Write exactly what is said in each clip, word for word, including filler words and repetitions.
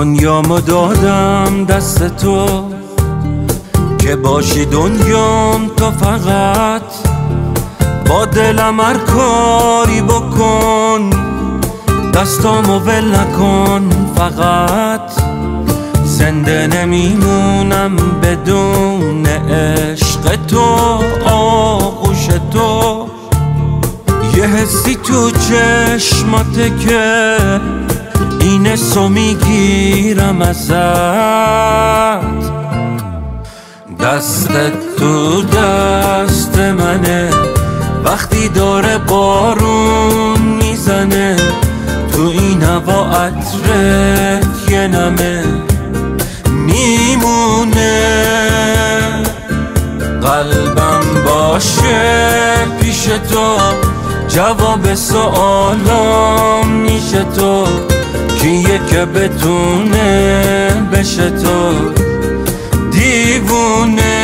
دنیامو دادم دست تو که باشی دنیام تو فقط. با دلم هر کاری بکن، دستامو ول نکن فقط. زنده نمیمونم بدون عشق تو، آغوش تو. یه حسی تو چشماته که این حسو میگیرم ازت. دستت تو دست منه وقتی داره بارون میزنه. تو این هوا عطرت یه نمه میمونه. قلبم باشه پیش تو، جواب سوالام میشه تو. کیه که بتونه بشه تو دیوونه.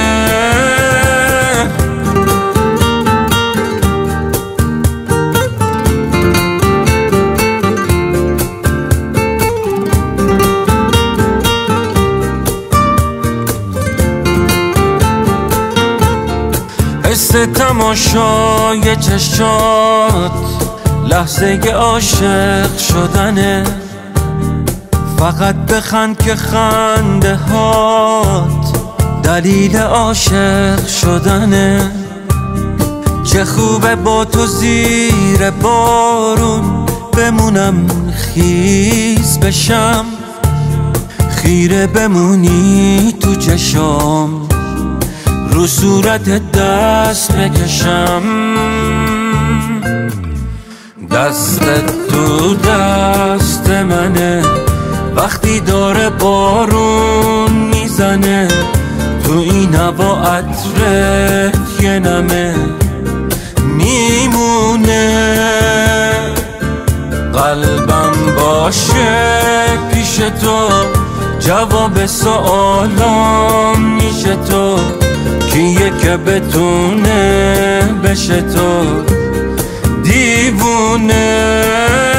حس تماشای چشات لحظه عاشق شدنه. فقط بخند که خنده هات دلیل عاشق شدنه. چه خوبه با تو زیر بارون بمونم خیس بشم. خیره بمونی تو چشام، رو صورت دست بکشم. دستت تو دست منه وقتی داره بارون میزنه. تو این هوا عطرت یه نمه میمونه. قلبم باشه پیش تو، جواب سوالام میشه تو. کیه که بتونه بشه تو دیوونه.